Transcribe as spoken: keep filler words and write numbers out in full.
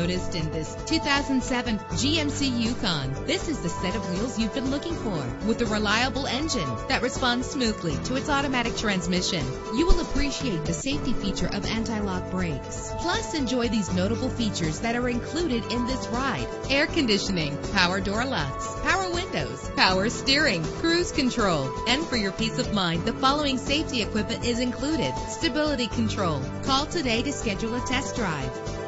noticed in this two thousand seven G M C Yukon. This is the set of wheels you've been looking for, with a reliable engine that responds smoothly to its automatic transmission. You will appreciate the safety feature of anti-lock brakes. Plus, enjoy these notable features that are included in this ride: air conditioning, power door locks, power windows, power steering, cruise control. And for your peace of mind, the following safety equipment is included: stability control. Call today to schedule a test drive.